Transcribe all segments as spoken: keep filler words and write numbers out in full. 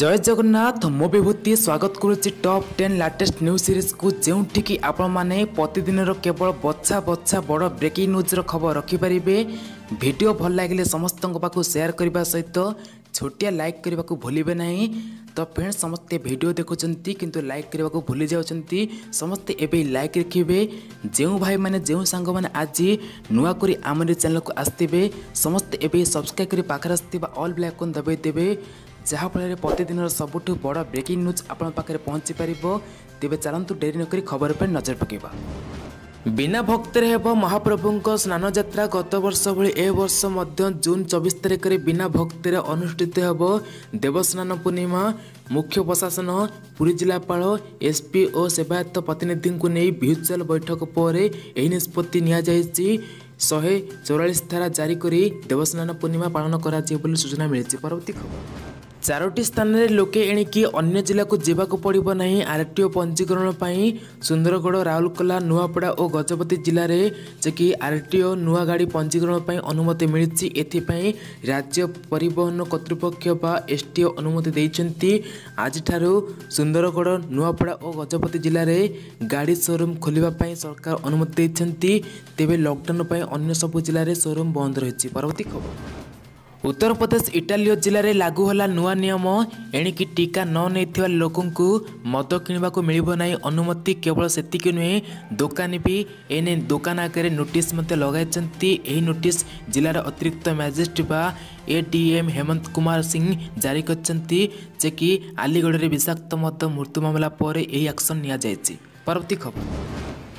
जय जगन्नाथ मो विभूति स्वागत करुच्ची top ten latest news series को जोठिकी आपण माने प्रतिदिन केवल बछा बछा बड़ ब्रेकिंग न्यूज खबर रखिपारे। वीडियो भल लगे समस्त पाखु शेयर करने सहित छोटिया लाइक करने को भूलिए ना। तो फ्रेंड्स समस्ते वीडियो देखुंत किंतु लाइक करने को भूली जाउछंती। समस्ते एबे लाइक रखिए। जो भाई माने जो सांग माने आज नुआ करी आमरी चैनल को आसते समस्ते एबे सब्सक्राइब करी पाखर आसथिबा ऑल बेल आइकन दबाई देबे, जहाँफल प्रतिदिन सबुठ बड़ ब्रेकिंग न्यूज आपण पाखे पहुँची पार। तेज चलतु डेरी नक खबर पर नजर पकेबा। बिना भक्तर हेब महाप्रभुं स्नान यात्रा गत वर्ष भली ए वर्ष मध्य जून चौबीस तारिख में बिना भक्तर अनुष्ठित हेब देवस्नान पूर्णिमा। मुख्य प्रशासन पुरी जिलापाल एसपी और सेवायत प्रतिनिधि को नहीं भर्चुआल बैठक पर यह निष्पत्ति नि शहे चौरालीस धारा जारी कर देवस्नान पूर्णिमा पालन कर सूचना मिली। परवर्ती खबर चारोटी स्थान में लोके एणिकी अन्य जिला को जावाक पड़ो ना। आरटीओ पंजीकरण पर सुंदरगढ़ राउरकेला नुआपड़ा और गजपति जिले में जे आरटीओ नुआ गाड़ी पंजीकरण पर अनुमति मिली। एथिपाई राज्य परिवहन कर्तृपक्ष बा एसटीओ अनुमति देइछंती। आज ठारू सुंदरगढ़ नुआपड़ा और गजपति जिले में गाड़ी शोरूम खोलिबा सरकार अनुमति देइछंती। तेबे लॉकडाउन पर अन्य सबु जिले में शोरूम बंद रही। परवर्ती खबर उत्तर प्रदेश इटालियो जिले में लागू होला नुआ नियम। एणिकी टीका न नहीं लोकों को मद किणवा को मिलिबो नाही अनुमति। केवल सेतिक नुहे दुकानी भी एने दुकान आगे नोटिस मते लगाइछंती। एही नोटिस जिलार अतिरिक्त मैजिस्ट्रेट बा एडीएम हेमंत कुमार सिंह जारी करछंती, जे कि आलीगढ़ रे विषाक्त मद मृत्यु मामला पर एही एक्शन निया जायछि। परवर्ती खबर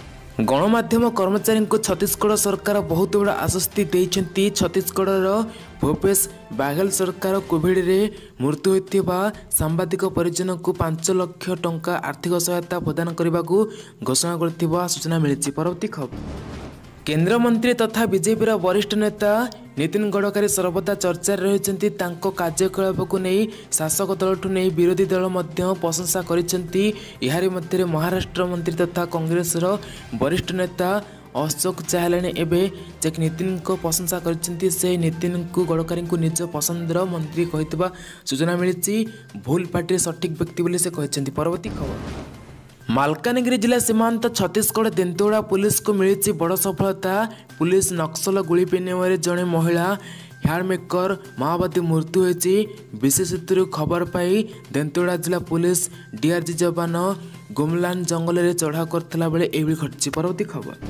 गणमाध्यम कर्मचारी को छत्तीसगढ़ सरकार बहुत बड़ा आश्वस्ति देइछंती। छत्तीसगढ़ भूपेश बाघेल सरकार कोविड रे मृत्यु होइथिबा सांबादिक परिजन को पांच लाख टंका आर्थिक सहायता प्रदान करने को घोषणा करथिबा सूचना मिली। परवर्ती खबर केंद्र मंत्री तथा बीजेपी वरिष्ठ नेता नितिन गडकरी सर्वदा चर्चा रही। कार्यकलाप को नहीं शासक दल ठू नहीं विरोधी दल मध्य प्रशंसा करिसेंती। यारी मध्य महाराष्ट्र मंत्री तथा कांग्रेस वरिष्ठ नेता अशोक चहलानी एवं जे नितिन को प्रशंसा करिसेंती। से नितिन को गडकरी को निज पसंदर मंत्री कहितबा सूचना मिली। भूल पार्टी सठिक व्यक्ति बोली से कहिसेंती। परवर्ती खबर मालकानगिरी जिला सीमांत छत्तीसगढ़ देंतोड़ा पुलिस को मिली बड़ सफलता। पुलिस नक्सल गुली विनिमय जड़े महिला हैंडमेकर माओवादी मृत्यु होती। विशेष खबर पाई देंतोड़ा जिला पुलिस डीआरजी जवान गुमलान जंगल में चढ़ाऊ करथिला बेले एभली घटछि। परवर्ती खबर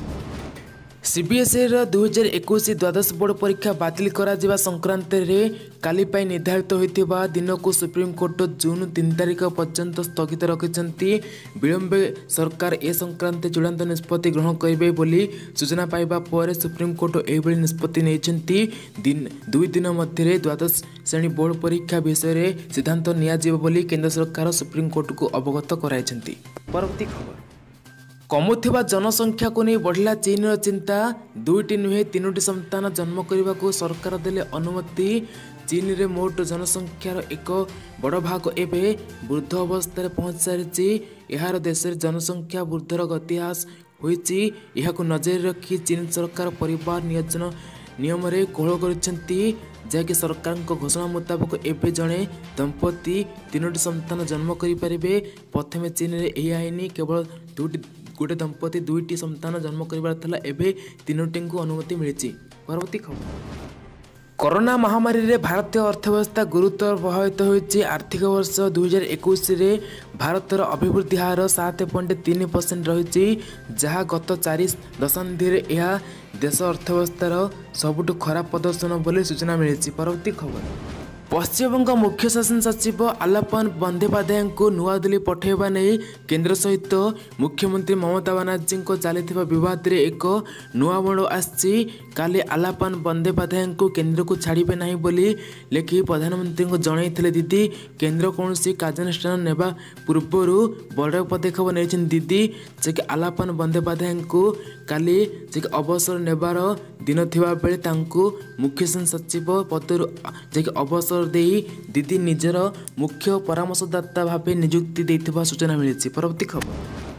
सीबीएसई दुई हजार इक्कीस द्वादश बोर्ड परीक्षा बातिल करा जिबा संक्रांत रे काली पाई निर्धारित होइतिबा दिन को सुप्रीम कोर्ट जून तीन तारिख पर्यंत स्थगित रखिछंती। विलंबे सरकार ए संक्रांत चूड़ांत निष्पत्ति ग्रहण करिबे बोली सूचना पाइबा पर सुप्रीम कोर्ट एभली निष्पत्ति नेइछंती। दिन दुई दिन मध्य द्वादश श्रेणी बोर्ड परीक्षा विषय में सिद्धांत निया जिबो बोली केंद्र सरकार सुप्रीम कोर्ट को अवगत कराइछंती। परवर्ती खबर कमुथिबा जनसंख्या को नहीं बढ़ला चीन चिंता। दुईटी नुहे तीनोटी संतान जन्म करने को सरकार देले अनुमति। चीन रे मोट जनसंख्यार एक बड़ भाग एवं वृद्ध अवस्था पहुंच सारी। यार देश में जनसंख्या वृद्धर गतिहास होइछि। यहाकु नजर रखी चीन सरकार परिवार नियोजन नियम रे कोहल करिसेंती, जहाँकि सरकार घोषणा मुताबक एवं जड़े दंपति तीनोटी संतान जन्म करें। प्रथम चीन रे यही आईन केवल दुईटी गोटे दंपति दुईटी संतान जन्म कर तीनोटी को अनुमति मिली। परवर्ती खबर कोरोना महामारी रे भारतीय अर्थव्यवस्था गुरुतर प्रभावित होती। आर्थिक वर्ष दुई हजार इक्कीस भारतर अभिवृद्धि हार सात पॉइंट तीन परसेंट रही, जहाँ गत चार दशंधि यह देश अर्थव्यवस्थार सबुठ खराब प्रदर्शन बोली सूचना मिली। परवर्ती खबर पश्चिमबंग मुख्य शासन सचिव आलापन बंदोपाध्याय को नुआ दिल्ली पठाइबा नहीं केंद्र सहित मुख्यमंत्री ममता बनर्जी को चली विवाद रे एक नुआ मोड़ आसी। काली आलापन बंदोपाध्याय को केंद्र को छाड़े ना बोली लेखि प्रधानमंत्री को जनईले दीदी। केंद्र कौन कार्यानुष्ठान नेबा पूर्वर बड़ पदक्षेप नहीं दीदी, जे आलापन बंदोपाध्याय को काली जे अवसर नेबार दिन थिबा बेले तांको मुख्य शासन सचिव पदर जे अवसर दे दीदी निजर मुख्य परामर्शदाता भाव नियुक्ति देथिबा सूचना मिली। परवर्ती खबर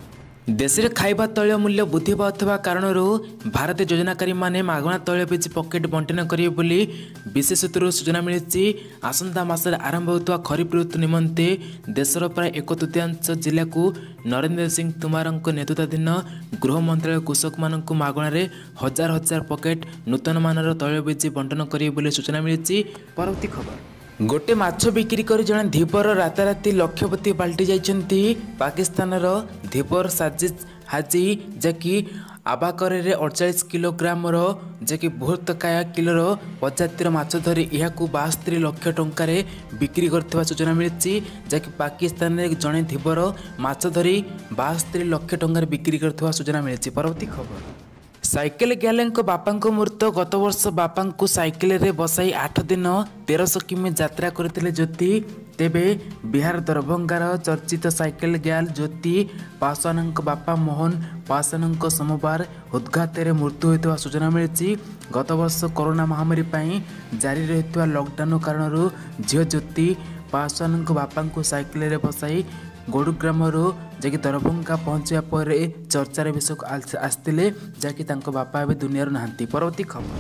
देश में खाइबा तैल मूल्य वृद्धि पाउଥିବା कारणରୁ भारतीय योजनाकारी माने मागणा तैल बीज पकेट बंटन करेंगे बोली विशेष सूत्रରୁ सूचना मिली। आसंता मासरे आरंभ होता खरीफ ऋतु निमंते देशर प्राय एक तृतीयांश जिला को नरेंद्र सिंह तोमारଙ୍କ नेतृत्वाधीन गृह मंत्रालय कृषक मानक मागणार हजार हजार पकेट नूतन मानर तैल बीज बंटन करेंगे बोली सूचना मिली। परवर्ती खबर गोटे माछ बिक्री कर जड़े धीपर राताराति लक्षपति पलटि जाइछन्ति पाकिस्तानर धीपर साजिद हाजी जैकि आबाकरे अड़चाश किलोग्राम जैकि बृहत्तकाया किलोर प्रजातिर माछ धरी यह बास्तरी लक्ष टंकार बिक्री करथिबा सूचना मिली। जैकि पाकिस्तान में जड़े धीपर माछ धरी बास्तरी लक्ष टंकार बिक्री करथिबा सूचना मिली। परवर्ती खबर साइकेल ग्याले बापा मृत गत वर्ष बापा को साइकेल रे बसाई आठ दिन तेरश किमी यात्रा करते ज्योति तेबे बिहार दरभंगार चर्चित साइकेल ग्याल ज्योति पासवान बापा मोहन पासवान सोमवार हृदघात मृत्यु होता सूचना मिली। गत वर्ष कोरोना महामारी पाई जारी रही लॉकडाउन कारण झील ज्योति पासवान बापा को साइकेल रे बसाई गोडुग्राम जैकि दरभंगा पहुंचा पर चर्चार विषय आसते जैकि बापा ए दुनिया नहांती। परवर्ती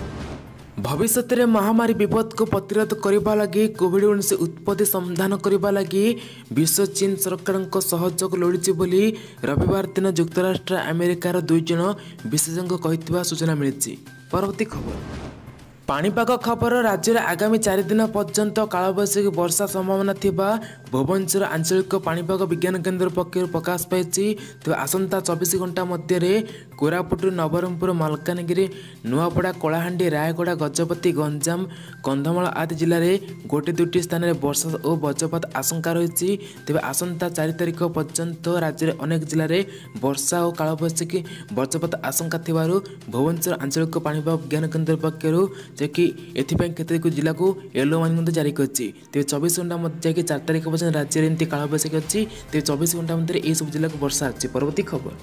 खबर भविष्य में महामारी विपद को प्रतिरोध करने लगी कोविड उन्नीस उत्पत्ति समाधान करने लगी विश्व चीन सरकार सहयोग लोड़ी बोली रविवार दिन युक्तराष्ट्र अमेरिकार दुई जन विशेषज्ञ कही सूचना मिली। परवर्ती खबर पाणीपाग खबर राज्य में आगामी चार दिन पर्यंत कालबैशाखी वर्षा संभावना थिबा भुवनेश्वर आंचलिक पाणीपाग विज्ञान केन्द्र पक्षर प्रकाश पाई। तेज आसंता चौबीस घंटा मध्य कोरापुट नवरंगपुर मालकानगिरी नुआपड़ा कलाहांडी रायगड़ा गजपति गंजाम कंधमाल आदि जिले में गोटे दुटी स्थान में वर्षा और वज्रपात आशंका रही। तेज आसंता चार तारिख पर्यंत राज्य में अनेक जिले में वर्षा और कालबैशाखी वज्रपात आशंका थिबारु भुवनेश्वर आंचलिक पाणीपाग विज्ञान केन्द्र पक्षर जैकि एथिपाई केतक जिला को येलो वार्निंग जारी करछि। तेज चौबीस घंटा मध्य चार तारिख पर्यटन राज्य में एमती कालबैशाखी अच्छी तेज चौबीस घंटा मध्य यह सब जिला को वर्षा अच्छी। परवर्ती खबर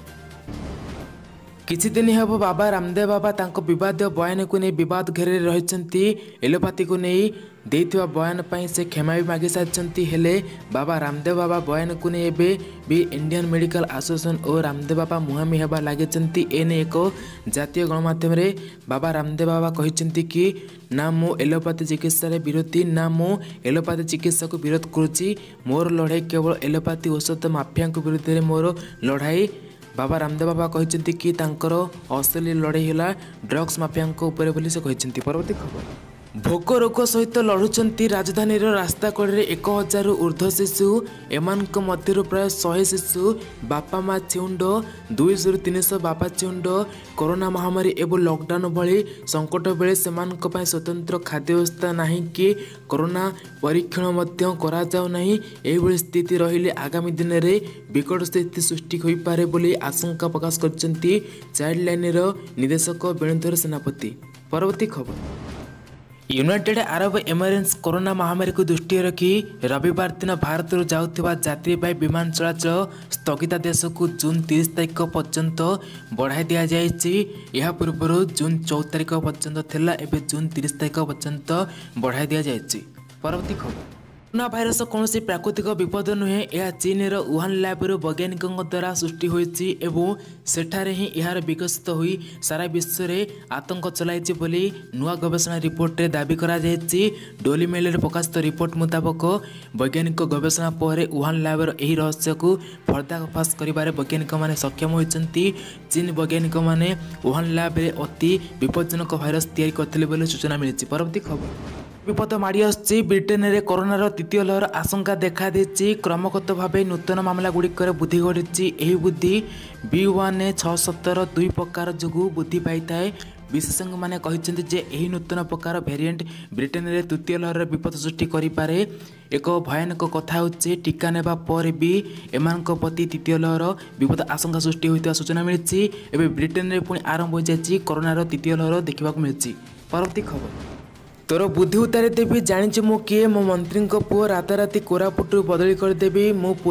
किछि दिन हेब बाबा रामदेव बाबा तांको विवाद बयान को नहीं विवाद घेरे रही एलोपैथी को नहीं देथिबा बयान पाई से क्षमा भी मागी सारी हेले बाबा रामदेव बाबा बयान को नहीं एबे भी इंडियन मेडिकल एसोसिएशन और रामदेव बाबा मुहांमुही हेबा लागिचंती। एने एक जातीय गणमाध्यम रे बाबा रामदेव बाबा कहिचंती कि ना मो एलोपैथी चिकित्सा रे विरोधी ना मो एलोपैथी चिकित्सा को विरोध करुची मोर लड़ाई केवल एलोपैथी औषध माफिया विरुद्ध रे मोर लड़ाई। बाबा रामदेव बाबा कहते कि तांकर असली लड़ाई है ड्रग्स माफिया उपर बोली से कहते। परवर्ती खबर भोक रोग सहित लड़ुंट राजधानी रास्ता कड़े एक हजार ऊर्ध्व शिशु एमानक मध्य प्राय शहे शिशु बापा माँ छिउंड दुई सौ तीन सौ बापा छिउंड कोरोना महामारी एवं लॉकडाउन भली संकट बेले सेमानक पय स्वतंत्र खाद्य व्यवस्था नहीं कि कोरोना परीक्षण मध्य करा जाउ नहीं। एभली स्थिति रहिले आगामी दिन में विकट स्थिति सृष्टि हो पारे बोली आशंका प्रकाश करछन्ती चाइल्ड लाइन निदेशक वेणुधर सेनापति। परवर्ती खबर यूनाइटेड अरब एमिरेट्स कोरोना महामारी को दृष्टि रखी रविवार दिन भारत जाउथिबा यात्री विमान चलाचल स्थगितादेश को जून तीस तारिख पर्यंत बढ़ाई दि जाइछि। यह पूर्व जून चौदह तारिख पर्यंत थिला एबे जून तीस तारिख पर्यंत बढ़ाई दि जाइछि। परवर्ती खबर कोरोना भाइरस कौन प्राकृतिक विपद नुहे यह चीन वुहान लैब वैज्ञानिक द्वारा सृष्टि होइछि एवं सेठारे ही यार विकसित हुई सारा विश्व में आतंक चलाई बोली नुआ गवेषणा रिपोर्ट रे दाबी करा जायछि। डोली मेल प्रकाशित रिपोर्ट मुताबक वैज्ञानिक गवेषणा पर वुहान लैब यही रहस्य को पर्दाफाश करिबारे वैज्ञानिक माने सक्षम होइछन्ति। चीन वैज्ञानिक माने वुहान लैब रे अति विपज्जनक भाइरस तैयारी करथिले बोली सूचना मिली। परवर्ती खबर विपद माड़ी आसुछि ब्रिटेन में कोरोनार तृतीय लहर आशंका देखा देछि। क्रमगत भाव नूतन मामला गुड़िक वृद्धि घटी यह वृद्धि बी वन छः सतर दुई प्रकार जो वृद्धि पाई थाए। विशेषज्ञ मैंने कहते जे यही नूतन प्रकार भेरिएंट ब्रिटेन में तृतीय लहर विपद सृष्टि करें। एक भयानक कथा होचे टीका नेबा पर भी एमानक प्रति तृतीय लहर विपद आशंका सृष्टि होता सूचना मिली। एवं ब्रिटेन में पुणी आरंभ हो जाए कोरोनार तृतीय लहर देखा मिली। परवर्ती खबर तोर बुद्धि उतारी देवी जानी मु किए मो मंत्री पुओ राताराति कोरापुट बदली करदेवी मु पुलिस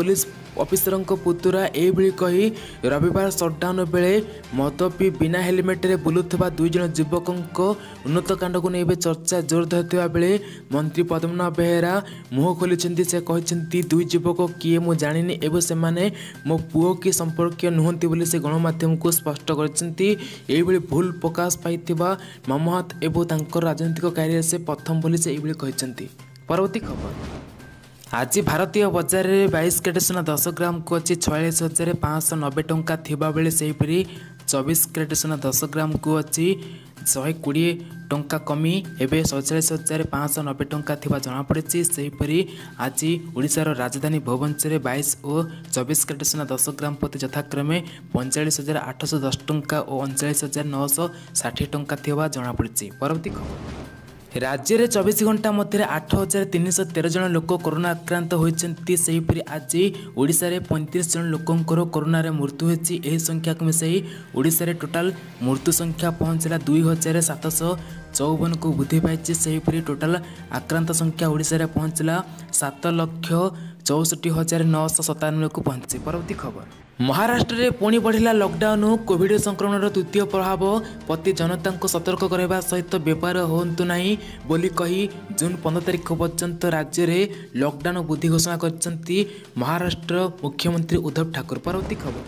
ଅଫିସରଙ୍କ ପୁତୁରା ଏଇଭଳି କହି ରବିବାର ସଟ୍ଡାଉନ୍ ବେଳେ ମଦ ପିଇ ବିନା ହେଲମେଟରେ ବୁଲୁଥିବା ଦୁଇ ଜଣ ଯୁବକଙ୍କ ଉନ୍ନତ କାଣ୍ଡକୁ ନେଇ ଏବେ ଚର୍ଚ୍ଚା ଜୋର ଧରିଥିବା ବେଳେ ମନ୍ତ୍ରୀ ପଦ୍ମନାଭ ବେହେରା ମୁହଁ ଖୋଲିଛନ୍ତି। ସେ କହିଛନ୍ତି ଦୁଇ ଯୁବକ କିଏ ମୁଁ ଜାଣିନି ଏବଂ ସେମାନେ ମୋ ପୁଅ କି ସମ୍ପର୍କୀୟ ନୁହନ୍ତି ବୋଲି ସେ ଗଣମାଧ୍ୟମକୁ ସ୍ପଷ୍ଟ କରିଛନ୍ତି। ଏଇଭଳି ଭୁଲ ପ୍ରକାଶ ପାଇଥିବା ମମହାତ ଏବଂ ତାଙ୍କର ରାଜନୈତିକ କ୍ୟାରିୟର ସେ ପ୍ରଥମ ବୋଲି ସେ ଏଇଭଳି କହିଛନ୍ତି। ପରବର୍ତ୍ତୀ ଖବର, ଆଜି ଭାରତୀୟ ବଜାରରେ ବାଇଶ କ୍ୟାରେଟ୍ ସୁନା ଦଶ ଗ୍ରାମକୁ ଅଛି ଛୟାଳିଶ ହଜାର ପାଞ୍ଚଶହ ନବେ ଟଙ୍କା ଥିବାବେଳେ ସେହିପରି ଚବିଶ କ୍ୟାରେଟ୍ ସୁନା ଦଶ ଗ୍ରାମକୁ ଅଛି ଶହେ କୋଡ଼ିଏ ଟଙ୍କା କମି ଏବେ ସତଚାଳିଶ ହଜାର ପାଞ୍ଚଶହ ନବେ ଟଙ୍କା ଥିବା ଜଣାପଡ଼ିଛି। ସେହିପରି ଆଜି ଓଡ଼ିଶାର ରାଜଧାନୀ ଭୁବନେଶ୍ୱରରେ ବାଇଶ ଓ ଚବିଶ କ୍ୟାରେଟ୍ ସୁନା ଦଶ ଗ୍ରାମ ପ୍ରତି ଯଥାକ୍ରମେ ପଇଁଚାଳିଶ ହଜାର ଆଠଶହ ଦଶ ଟଙ୍କା ଓ ଅଣଚାଳିଶ ହଜାର ନଅଶହ ଷାଠିଏ ଟଙ୍କା ଥିବା ଜଣାପଡ଼ିଛି। ପରବର୍ତ୍ତୀ ଖବର, ରାଜ୍ୟରେ ଚବିଶ ଘଣ୍ଟା ମଧ୍ୟରେ ଆଠ ହଜାର ତିନିଶହ ତେର ଜଣ ଲୋକ କରୋନା ଆକ୍ରାନ୍ତ ହୋଇଛନ୍ତି। ସେହିପରି ଆଜି ଓଡ଼ିଶାରେ ପଇଁତିରିଶ ଜଣ ଲୋକଙ୍କର କରୋନାରେ ମୃତ୍ୟୁ ହୋଇଛି। ଏହି ସଂଖ୍ୟାକୁ ମିଶାଇ ଓଡ଼ିଶାରେ ଟୋଟାଲ ମୃତ୍ୟୁ ସଂଖ୍ୟା ପହଞ୍ଚିଲା ଦୁଇ ହଜାର ସାତଶହ ଚଉବନକୁ ବୃଦ୍ଧି ପାଇଛି। ସେହିପରି ଟୋଟାଲ ଆକ୍ରାନ୍ତ ସଂଖ୍ୟା ଓଡ଼ିଶାରେ ପହଞ୍ଚିଲା ସାତ ଲକ୍ଷ ଚଉଷଠି ହଜାର ନଅଶହ ସତାନବେକୁ ପହଞ୍ଚିଛି। ପରବର୍ତ୍ତୀ ଖବର, ମହାରାଷ୍ଟ୍ରରେ ପୁଣି ବଢ଼ିଲା ଲକଡାଉନ୍। କୋଭିଡ ସଂକ୍ରମଣର ତୃତୀୟ ପ୍ରଭାବ ପ୍ରତି ଜନତାଙ୍କୁ ସତର୍କ କରାଇବା ସହିତ ବେପାର ହୁଅନ୍ତୁ ନାହିଁ ବୋଲି କହି ଜୁନ୍ ପନ୍ଦର ତାରିଖ ପର୍ଯ୍ୟନ୍ତ ରାଜ୍ୟରେ ଲକଡାଉନ୍ ବୃଦ୍ଧି ଘୋଷଣା କରିଛନ୍ତି ମହାରାଷ୍ଟ୍ର ମୁଖ୍ୟମନ୍ତ୍ରୀ ଉଦ୍ଧବ ଠାକୁର। ପରବର୍ତ୍ତୀ ଖବର,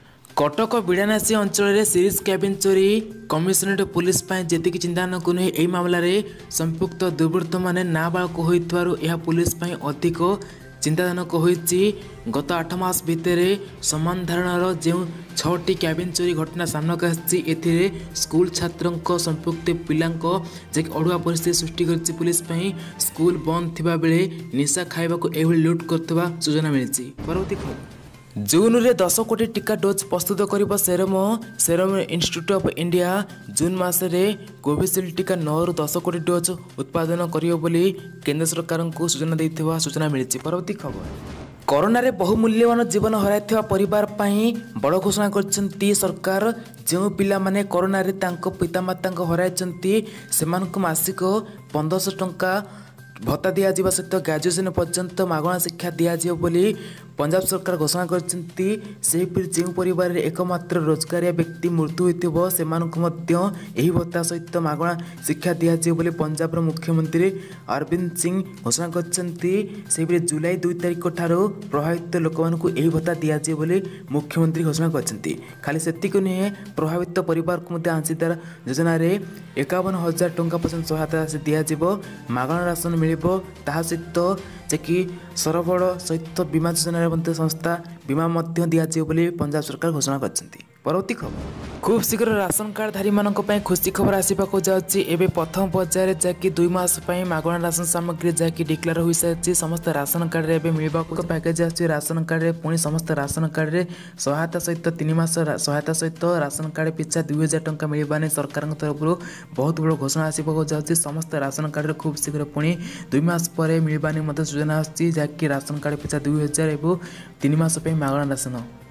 କଟକ ବିଡ଼ାନାସୀ ଅଞ୍ଚଳରେ ସିରିଜ୍ କ୍ୟାବିନ୍ ଚୋରି କମିଶନରେଟ୍ ପୁଲିସ ପାଇଁ ଯେତିକି ଚିନ୍ତାଜନକ ନୁହେଁ, ଏହି ମାମଲାରେ ସମ୍ପୃକ୍ତ ଦୁର୍ବୃତ୍ତମାନେ ନାବାଳକ ହୋଇଥିବାରୁ ଏହା ପୁଲିସ ପାଇଁ ଅଧିକ ଚିନ୍ତାଜନକ ହୋଇଛି। ଗତ ଆଠ ମାସ ଭିତରେ ସମାନ ଧରଣର ଯେଉଁ ଛଅଟି କ୍ୟାବିନ୍ ଚୋରି ଘଟଣା ସାମ୍ନାକୁ ଆସିଛି, ଏଥିରେ ସ୍କୁଲ ଛାତ୍ରଙ୍କ ସମ୍ପୃକ୍ତ ପିଲାଙ୍କ ଯେ ଅଡ଼ୁଆ ପରିସ୍ଥିତି ସୃଷ୍ଟି କରିଛି। ପୁଲିସ ପାଇଁ ସ୍କୁଲ ବନ୍ଦ ଥିବାବେଳେ ନିଶା ଖାଇବାକୁ ଏଭଳି ଲୁଟ୍ କରୁଥିବା ସୂଚନା ମିଳିଛି। ପରବର୍ତ୍ତୀ ଖବର, ଜୁନ୍ରେ ଦଶ କୋଟି ଟିକା ଡୋଜ୍ ପ୍ରସ୍ତୁତ କରିବ serum serum institute of India. June ମାସରେ କୋଭିସିଲ୍ଡ ଟିକା ନଅରୁ ଦଶ କୋଟି ଡୋଜ୍ ଉତ୍ପାଦନ କରିବ ବୋଲି କେନ୍ଦ୍ର ସରକାରଙ୍କୁ ସୂଚନା ଦେଇଥିବା ସୂଚନା ମିଳିଛି। ପରବର୍ତ୍ତୀ ଖବର, କରୋନାରେ ବହୁମୂଲ୍ୟବାନ ଜୀବନ ହରାଇଥିବା ପରିବାର ପାଇଁ ବଡ଼ ଘୋଷଣା କରିଛନ୍ତି ସରକାର। ଯେଉଁ ପିଲାମାନେ କରୋନାରେ ତାଙ୍କ ପିତାମାତାଙ୍କୁ ହରାଇଛନ୍ତି ସେମାନଙ୍କୁ ମାସିକ ପନ୍ଦରଶହ ଟଙ୍କା ଭତ୍ତା ଦିଆଯିବା ସହିତ ଗ୍ରାଜୁଏସନ୍ ପର୍ଯ୍ୟନ୍ତ ମାଗଣା ଶିକ୍ଷା ଦିଆଯିବ ବୋଲି ପଞ୍ଜାବ ସରକାର ଘୋଷଣା କରିଛନ୍ତି। ସେହିପରି ଯେଉଁ ପରିବାରରେ ଏକମାତ୍ର ରୋଜଗାରିଆ ବ୍ୟକ୍ତି ମୃତ୍ୟୁ ହୋଇଥିବ ସେମାନଙ୍କୁ ମଧ୍ୟ ଏହି ଭତ୍ତା ସହିତ ମାଗଣା ଶିକ୍ଷା ଦିଆଯିବ ବୋଲି ପଞ୍ଜାବର ମୁଖ୍ୟମନ୍ତ୍ରୀ ଅରବିନ୍ଦ ସିଂ ଘୋଷଣା କରିଛନ୍ତି। ସେହିପରି ଜୁଲାଇ ଦୁଇ ତାରିଖ ଠାରୁ ପ୍ରଭାବିତ ଲୋକମାନଙ୍କୁ ଏହି ଭତ୍ତା ଦିଆଯିବ ବୋଲି ମୁଖ୍ୟମନ୍ତ୍ରୀ ଘୋଷଣା କରିଛନ୍ତି। ଖାଲି ସେତିକି ନୁହେଁ, ପ୍ରଭାବିତ ପରିବାରକୁ ମଧ୍ୟ ଅଂଶୀଦାର ଯୋଜନାରେ ଏକାବନ ହଜାର ଟଙ୍କା ପର୍ଯ୍ୟନ୍ତ ସହାୟତା ରାଶି ଦିଆଯିବ, ମାଗଣା ରାସନ ମିଳିବ। ତାହା ସହିତ ଯେ କି ସରବଳ ସହିତ ବୀମା ଯୋଜନାରେ ମଧ୍ୟ ସଂସ୍ଥା ବୀମା ମଧ୍ୟ ଦିଆଯିବ ବୋଲି ପଞ୍ଜାବ ସରକାର ଘୋଷଣା କରିଛନ୍ତି। ପରବର୍ତ୍ତୀ ଖବର, ଖୁବ୍ ଶୀଘ୍ର ରାସନ କାର୍ଡଧାରୀମାନଙ୍କ ପାଇଁ ଖୁସି ଖବର ଆସିବାକୁ ଯାଉଛି। ଏବେ ପ୍ରଥମ ପର୍ଯ୍ୟାୟରେ ଯାହାକି ଦୁଇ ମାସ ପାଇଁ ମାଗଣା ରାସନ ସାମଗ୍ରୀ ଯାହାକି ଡିକ୍ଲେୟାର ହୋଇସାରିଛି। ସମସ୍ତ ରାସନ କାର୍ଡରେ ଏବେ ମିଳିବାକୁ ପ୍ୟାକେଜ ଆସୁଛି। ରାସନ କାର୍ଡରେ ପୁଣି ସମସ୍ତ ରାସନ କାର୍ଡରେ ସହାୟତା ସହିତ ତିନି ମାସ ସହାୟତା ସହିତ ରାସନ କାର୍ଡ ପିଛା ଦୁଇ ହଜାର ଟଙ୍କା ମିଳିବା ନେଇ ସରକାରଙ୍କ ତରଫରୁ ବହୁତ ବଡ଼ ଘୋଷଣା ଆସିବାକୁ ଯାଉଛି। ସମସ୍ତ ରାସନ କାର୍ଡରେ ଖୁବ୍ ଶୀଘ୍ର ପୁଣି ଦୁଇ ମାସ ପରେ ମିଳିବା ନେଇ ମଧ୍ୟ ସୂଚନା ଆସୁଛି, ଯାହାକି ରାସନ କାର୍ଡ ପିଛା ଦୁଇ ହଜାର ଏବଂ ତିନି ମାସ ପାଇଁ ମାଗଣା ରାସନ।